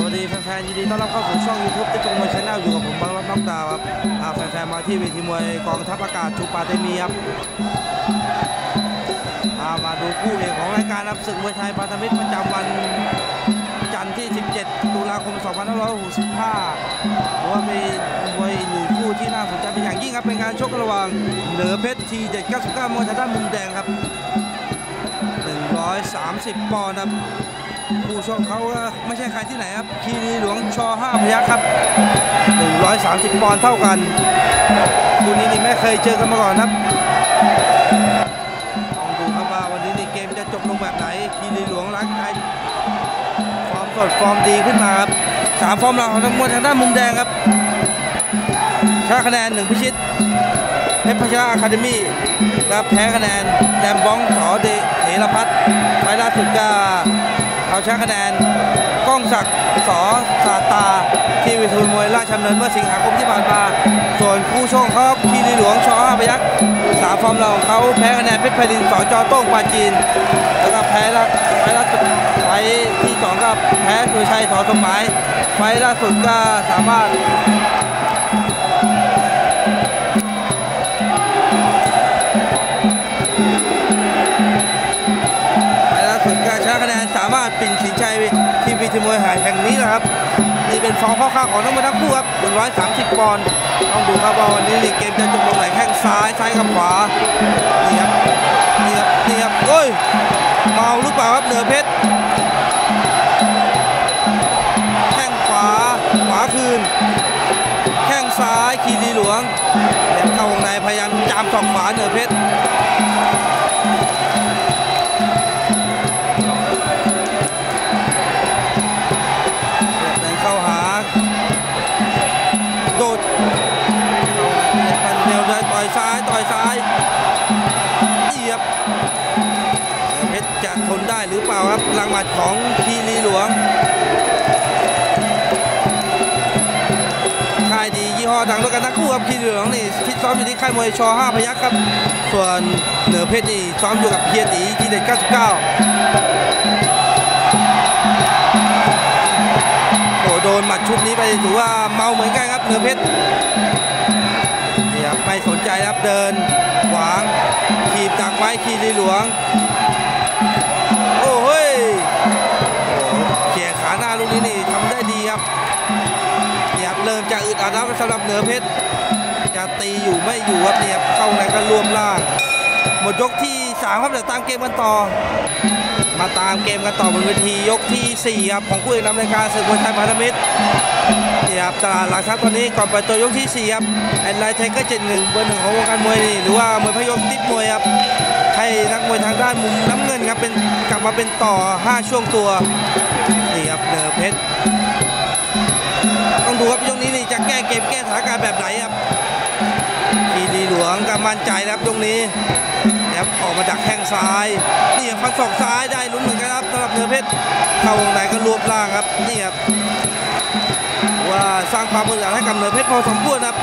วัสดีแฟนๆยินดีต้อนรับเข้าสู่ช่อง YouTube ติ๊กต๊อกมวยชาแนลอยู่กับผมบางรถน้องดาวครับแฟนๆมาที่เวทีมวยกองทัพอากาศชูปาเตมีครับมาดูคู่เอกของรายการครับศึกมวยไทยพันธมิตรประจำวันจันทร์ที่ 17 ตุลาคม 2565เพราะว่าเป็นมวยหนึ่งคู่ที่น่าสนใจเป็นอย่างยิ่งครับเป็นการชกระหว่างเหนือเพชรทีเด็ด99มวยทางด้านมุมแดงครับ130 ปอนด์ครับผู้ชกเขาไม่ใช่ใครที่ไหนครับคีรีหลวงช.5 พยัคฆ์ครับ130 ปอนด์เท่ากันคู่นี้นี่ไม่เคยเจอกันมาก่อนครับลองดูครับว่าวันนี้นี่เกมจะจบลงแบบไหนคีรีหลวงรักไทยฟอร์มสดฟอร์มดีขึ้นมาครับ3 ฟอร์มหลังของทั้งหมดทางด้านมุมแดงครับชนะคะแนน1พิชิตเพชรพัชระอะคาเดมี่และแพ้คะแนนแดมบ้องสอเดเถรพัฒน์ไฟล่าสุดก็เอาชนะคะแนนก้องศักดิ์สอสาตาที่วิทูลมวยราชดำเนินเมื่อสิงหาคมที่ผ่านมาส่วนคู่ชกเขาคีรีหลวงช.5 พยัคฆ์3 ฟอร์มเราของเขาแพ้คะแนนเพชรไพลินสจ.โต้งปาจีนแล้วก็แพ้ไฟล่าสุดไฟที่2ก็แพ้สุชัยสอสมหมายไฟล่าสุดก็สามารถชนะคะแนนสามารถปิ่นสินชัยที่วิทีมวยหายแห่งนี้นะครับนี่เป็นฟอร์มข้าวๆของทั้งหมดทั้งคู่ครับ130 ปอนด์ต้องดูครับว่าวันนี้เกมจะจบลงไหนแข้งซ้ายกับขวานี่ครับโอ้ยเมาหรือเปล่าครับเหนือเพชรแข้งขวาคืนแข้งซ้ายคีรีหลวงเข้าวงในพยายามจามศอกขวาเหนือเพชรต่อยซ้ายเอียบเพชรจะทนได้หรือเปล่าครับพลังหมัดของคีรีหลวงค่ายดียี่ห้อดังด้วยกันทั้งคู่ครับคีรีหลวงนี่ฟิตซ้อมอยู่ที่ค่ายมวยช.5 พยัคฆ์ครับส่วนเหนือเพชรนี่ซ้อมอยู่กับเพียรตีทีเด็ด99โอ้โดนหมัดชุดนี้ไปถือว่าเมาเหมือนกันครับเหนือเพชรไม่สนใจครับเดินขวางขีบดักไว้คีรีหลวงโอ้เฮ้ยเขี่ยขาหน้าลูกนี้นี่ทำได้ดีครับเนี่ยเริ่มจะอึดอัดแล้วสำหรับเหนือเพชรจะตีอยู่ไม่อยู่ครับเนี่ยเข้าในก็รวมล่างหมดยกที่3ครับเดี๋ยวตามเกมกันต่อมาตามเกมกันต่อบนเวทียกที่4ครับของคู่เอกนำรายการศึกมวยไทยพันธมิตรครับตลาดหลักทรัพย์ตอนนี้ก่อนเปิดตัวยกที่4ครับแอนไลท์ไทเกอร์71เบอร์ 1ของวงการมวยนี่หรือว่ามวยพยกติ๊กมวยครับให้นักมวยทางด้านมุมน้ำเงินครับเป็นกลับมาเป็นต่อ5ช่วงตัวนี่ครับเหนือเพชรต้องดูครับยกนี้นี่จะแก้เกมแก้สถานการณ์แบบไหนครับคีรีหลวงก็มั่นใจครับยกนี้ครับออกมาดักแข้งซ้ายนี่ฟันศอกซ้ายได้ลุ้นเหมือนกันครับสำหรับเหนือเพชรเข้าวงในก็รวบล่างครับนี่ครับว่าสร้างความมือหลังให้กับเหนือเพชรพอสมควรครับ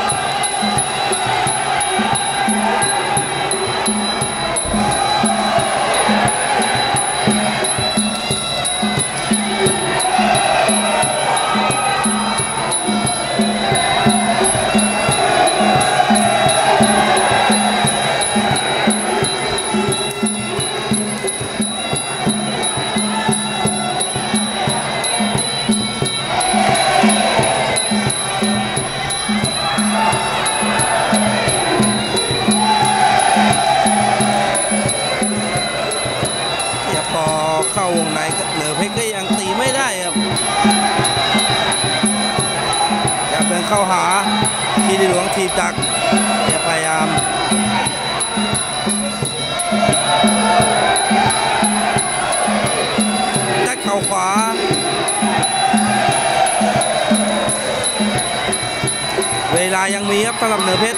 เข้าวงในเหนือเพชรก็ยังตีไม่ได้ครับจะเป็นเข้าหาคีรีหลวงทีบดักจะพยายามยัดเข่าขวาเวลายังมีครับสำหรับเหนือเพชร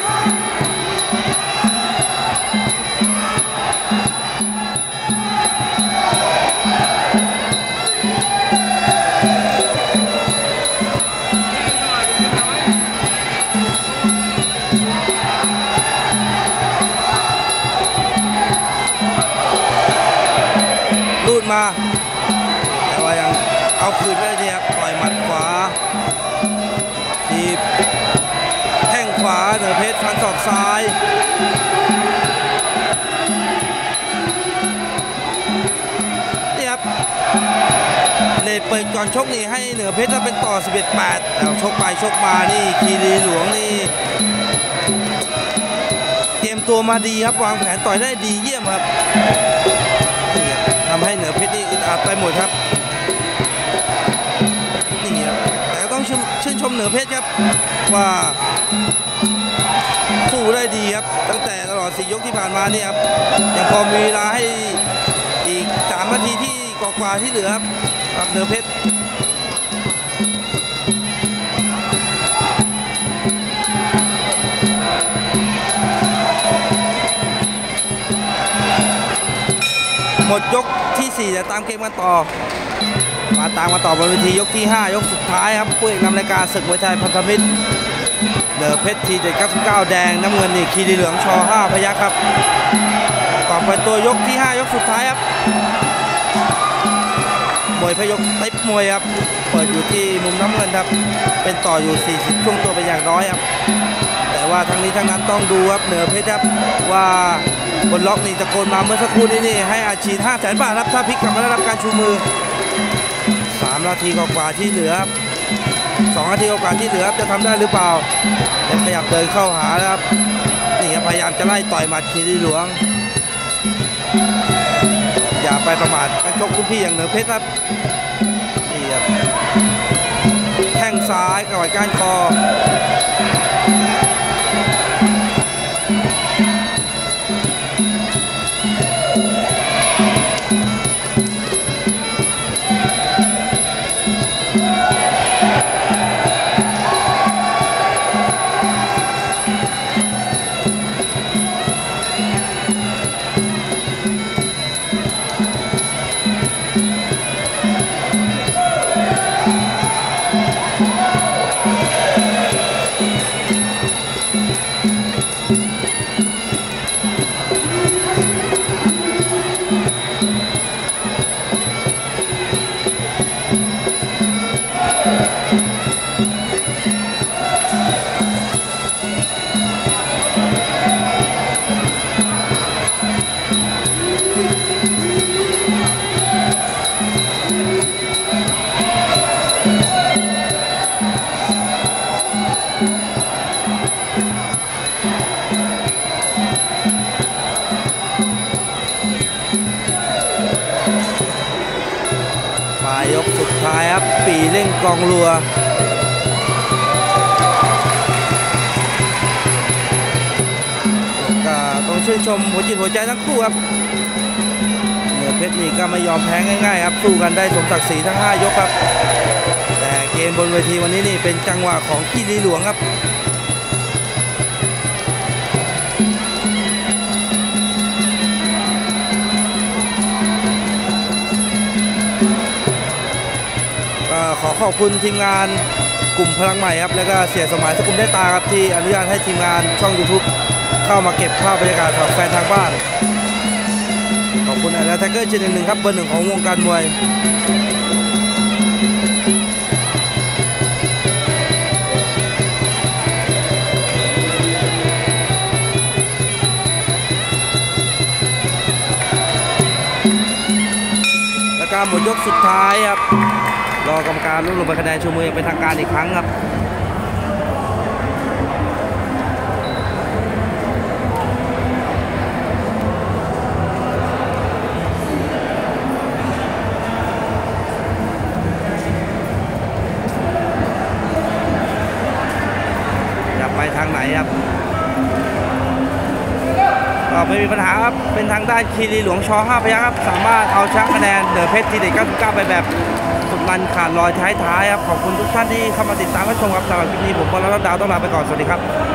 มาแต่ว่ายังเอาคืนได้เนี่ยปล่อยหมัดชรฟันศอกซ้ายนี่ครับเลดเปิดก่อนชกนี่ให้เหนือเพชรแล้วเป็นต่อ 11-8 แล้วชกไปชกมานี่คีรีหลวงนี่เตรียมตัวมาดีครับวางแผนต่อยได้ดีเยี่ยมครับนี่ครับทำให้เหนือเพชรนี่อึดอัดไปหมดครับนี่ครับแต่ต้องชื่นชมเหนือเพชรครับว่าสู้ได้ดีครับตั้งแต่ตลอด4 ยกที่ผ่านมานี่ครับยังพอมีเวลาให้อีก3 นาทีที่กว่าที่เหลือครับกับเหนือเพชรหมดยกที่4แต่ตามเกมกันต่อมาตามมาต่อบนเวทียกที่5 ยกสุดท้ายครับคู่เอกนำรายการศึกมวยไทยพันธมิตรเหนือเพชรทีเด็ด99แดงน้ำเงินนี่คีรีเหลืองช5พยัคฆ์ครับก่อนเปิดตัวยกที่5 ยกสุดท้ายครับมวยพยกติ๊บมวยครับเปิดอยู่ที่มุมน้ำเงินครับเป็นต่ออยู่40ช่วงตัวเป็นอย่างน้อยครับแต่ว่าทั้งนี้ทั้งนั้นต้องดูครับเหนือเพชรครับว่าบนล็อกนี่ตะโกนมาเมื่อสักครู่นี้นี่ให้อาชีพ500,000 บาทครับถ้าพลิกกลับมาได้รับการชูมือ3 นาทีกว่าที่เหลือครับ2 นาทีกว่าที่เหลือจะทำได้หรือเปล่ายังขยับเดินเข้าหาแล้วครับนี่พยายามจะไล่ต่อยหมัดคีรีหลวงอย่าไปประมาทนักชกรุ่นพี่อย่างเหนือเพชรครับนี่ครับแข้งซ้ายกระวัดก้านคอยกสุดท้ายครับปีเร่งกองรัวก็ต้องชื่นชมหัวจิตหัวใจทั้งคู่ครับเหนือเพชรนี่ก็ไม่ยอมแพ้ง่ายๆครับสู้กันได้สมศักดิ์ศรีทั้ง5 ยกครับแต่เกมบนเวทีวันนี้นี่เป็นจังหวะของคีรีหลวงครับขอขอบคุณทีมงานกลุ่มพลังใหม่ครับแล้วก็เสียสมัยสกุลได้ตาครับที่อนุญาตให้ทีมงานช่อง YouTube เข้ามาเก็บภาพบรรยากาศของแฟนทางบ้านขอบคุณแล้วแท็กเกอร์111ครับเบอร์ 1ของวงการมวยและการหมดยกสุดท้ายครับรอกรรมการรวบรวมคะแนนชูมือเป็นทางการอีกครั้งครับจะไปทางไหนครับก็ไม่มีปัญหาครับเป็นทางด้านคีรีหลวงช5พยัคฆ์ครับสามารถเอาชนะคะแนนเหนือเพชรทีเด็ด99ไปแบบสุดมันขาดลอยท้ายๆครับขอบคุณทุกท่านที่เข้ามาติดตามและชมครับสำหรับคลิปนี้ผมบอลและดาวต้องลาไปก่อนสวัสดีครับ